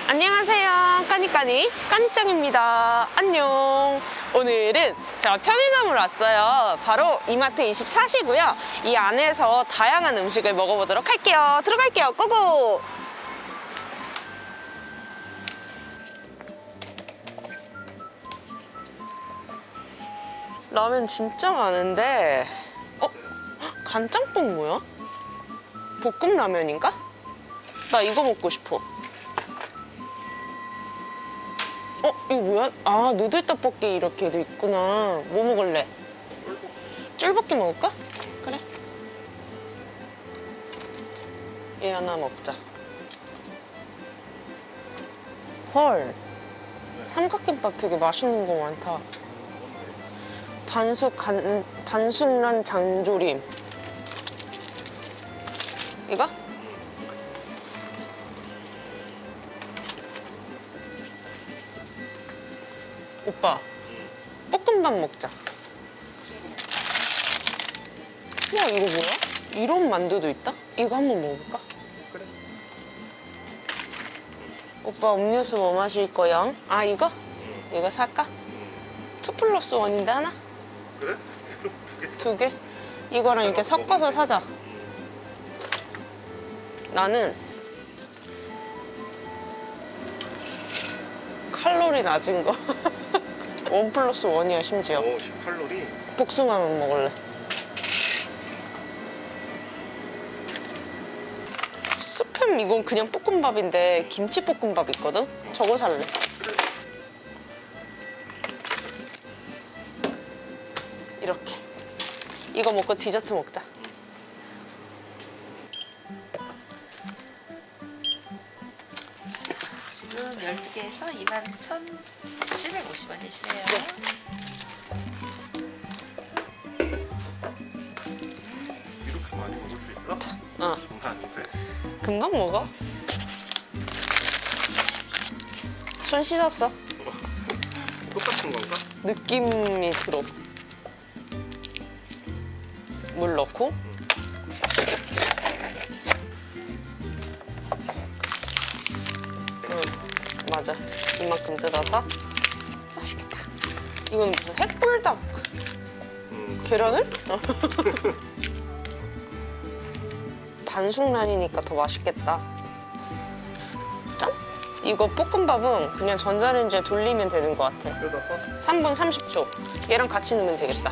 안녕하세요. 까니까니 까니짱입니다. 안녕. 오늘은 제가 편의점을 왔어요. 바로 이마트 24시고요. 이 안에서 다양한 음식을 먹어보도록 할게요. 들어갈게요. 고고! 라면 진짜 많은데 간짬뽕 뭐야? 볶음라면인가? 나 이거 먹고 싶어. 이거 뭐야? 아, 누들 떡볶이 이렇게 돼 있구나. 뭐 먹을래? 쫄볶이 먹을까? 그래. 얘 하나 먹자. 헐. 삼각김밥 되게 맛있는 거 많다. 반숙란 장조림. 이거? 오빠, 볶음밥 먹자. 우와, 이거 뭐야? 이런 만두도 있다? 이거 한번 먹어볼까? 그래. 오빠, 음료수 뭐 마실 거야? 아, 이거? 이거 살까? 2+1인데 하나? 그래? 두 개? 이거랑 이렇게 섞어서 사자. 나는 칼로리 낮은 거. 1+1이야, 심지어. 10칼로리? 복숭아만 먹을래. 스팸 이건 그냥 볶음밥인데 김치볶음밥 있거든? 저거 살래. 이렇게. 이거 먹고 디저트 먹자. 지금 12개에서 21,750원이시네요. 네. 이렇게 많이 먹을 수 있어? 어. 장난 아닌데. 금방 먹어. 손 씻었어. 똑같은 건가? 느낌이 들어. 물 넣고. 응, 맞아. 이만큼 뜯어서. 맛있겠다. 이건 무슨 핵불닭 계란을? 반숙란이니까 더 맛있겠다. 짠! 이거 볶음밥은 그냥 전자레인지에 돌리면 되는 것 같아. 뜯어서 3분 30초. 얘랑 같이 넣으면 되겠다.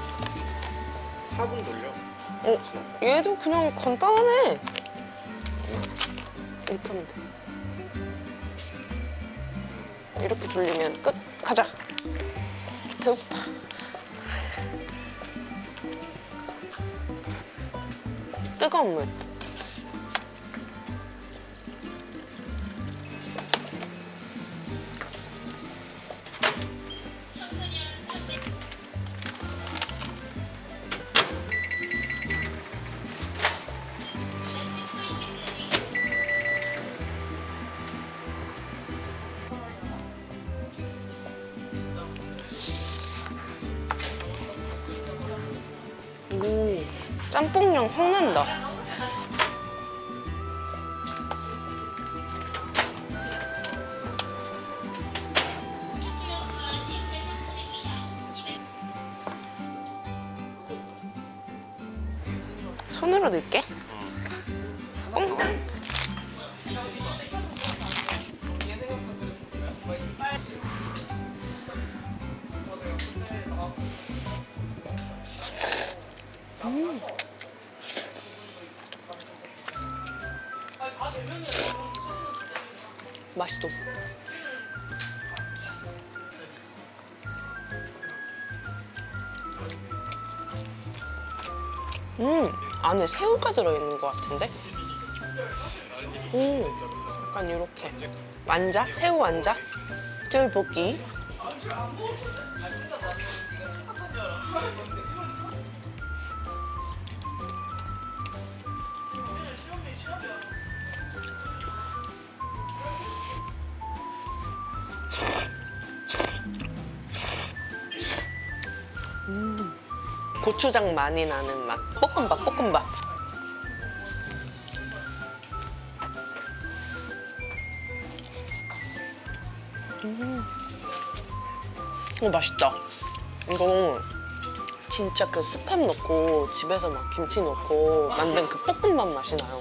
4분 돌려. 얘도 그냥 간단하네. 이렇게 하면 돼. 이렇게 돌리면 끝. 가자. 배고파. 뜨거운 물. 오, 짬뽕향 확 난다. 손으로 넣을게. 뽕. 맛있어. 안에 새우가 들어있는 것 같은데? 약간 이렇게 완자? 새우 완자? 쫄볶이. 고추장 많이 나는 맛. 볶음밥. 맛있다. 이거 진짜 그 스팸 넣고 집에서 막 김치 넣고 만든 그 볶음밥 맛이 나요.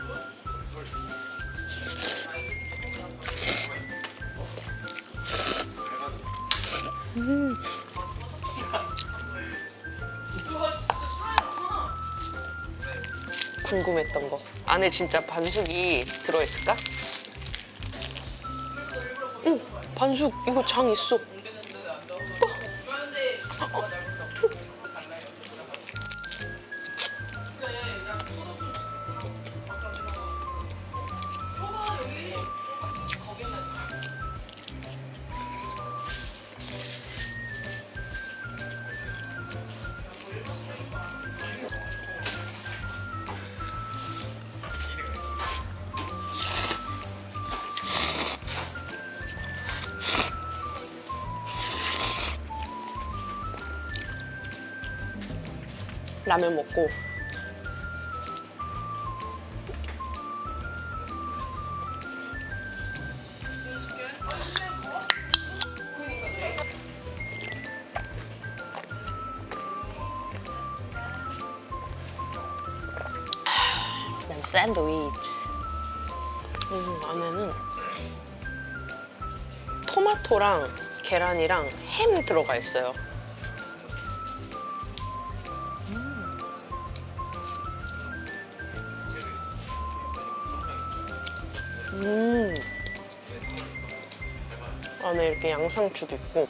궁금했던 거. 안에 진짜 반숙이 들어있을까? 응, 반숙. 이거 장 있어. 라면 먹고 그다음 샌드위치. 안에는 토마토랑 계란이랑 햄 들어가 있어요. 안에 이렇게 양상추도 있고.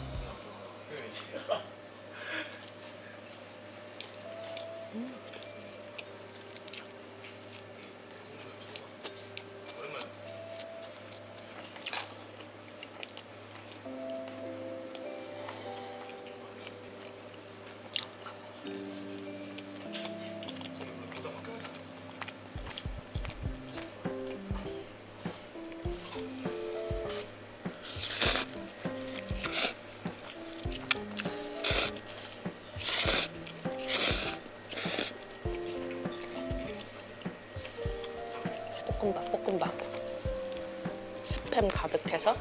볶음밥 스팸 가득해서.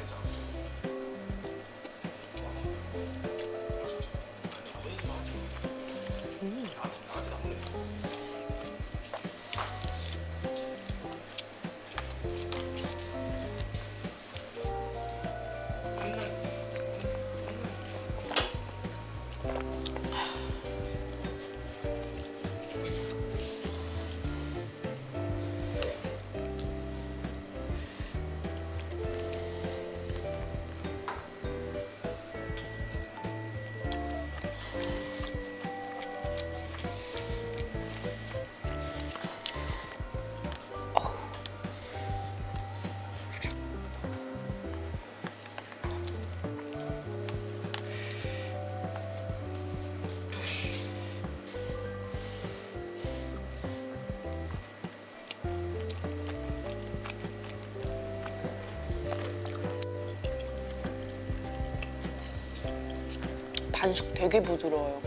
반숙 되게 부드러워요.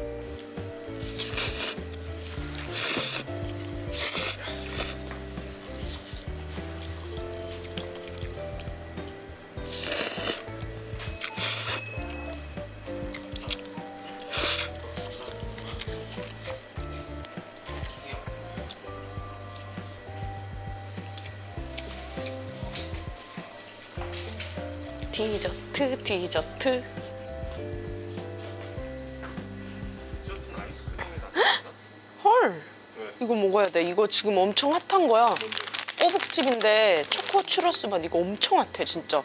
디저트. 디저트는 아이스크림이다. 헐, 왜? 이거 먹어야 돼. 이거 지금 엄청 핫한 거야. 뭔데? 꼬북집인데 초코 추러스 맛. 이거 엄청 핫해 진짜.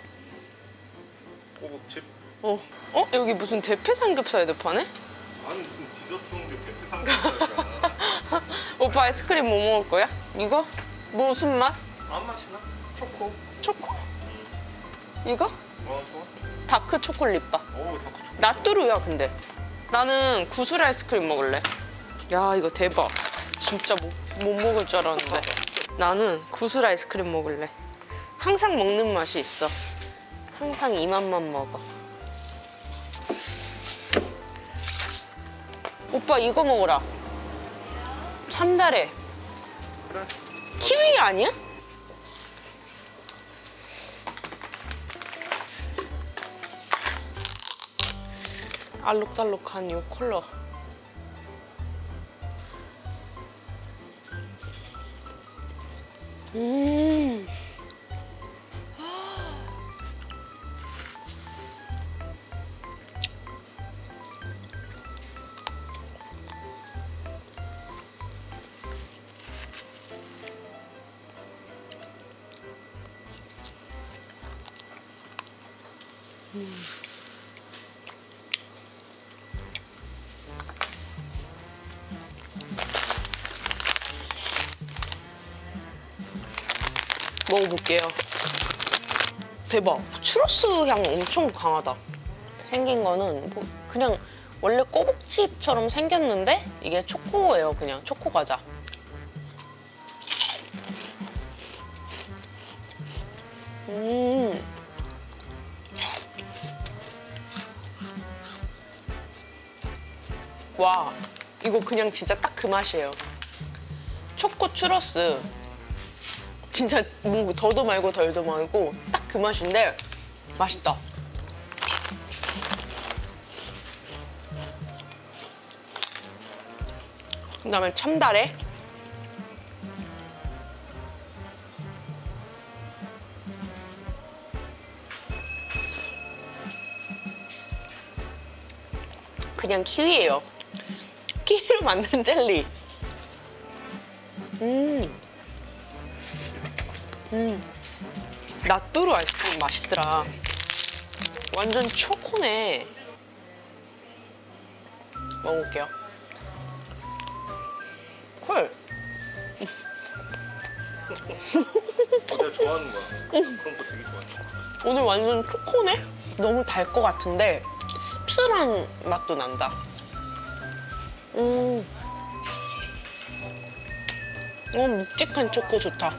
꼬북칩? 어? 여기 무슨 대패 삼겹살도 파네? 아니 무슨 디저트 종류 대패 삼겹살이야. 오빠 아이스크림 뭐 먹을 거야? 이거? 무슨 맛? 안 마시나? 초코? 초코? 이거? 좋아. 다크 초콜릿 바. 다크 초코. 나뚜루야 근데. 나는 구슬 아이스크림 먹을래. 야 이거 대박. 진짜 못 먹을 줄 알았는데. 나는 구슬 아이스크림 먹을래. 항상 먹는 맛이 있어. 항상 이 맛만 먹어. 오빠 이거 먹어라. 참다래. 그래. 키위 아니야? 알록달록한 이 컬러. 음. 먹어볼게요. 대박. 추러스 향 엄청 강하다. 생긴 거는 뭐 그냥 원래 꼬북칩처럼 생겼는데 이게 초코예요. 그냥 초코 과자. 와, 이거 그냥 진짜 딱 그 맛이에요. 초코 추러스. 진짜 뭐 더도 말고 덜도 말고 딱 그 맛인데 맛있다. 그다음에 참다래. 그냥 키위예요. 키위로 만든 젤리. 나뚜루 아이스크림 맛있더라. 완전 초코네. 먹어볼게요. 헐. 내가 좋아하는 거야. 그런 거 되게 좋아해. 오늘 완전 초코네? 너무 달 것 같은데 씁쓸한 맛도 난다. 묵직한 초코 좋다.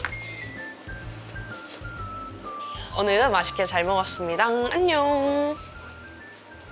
오늘은 맛있게 잘 먹었습니다. 안녕.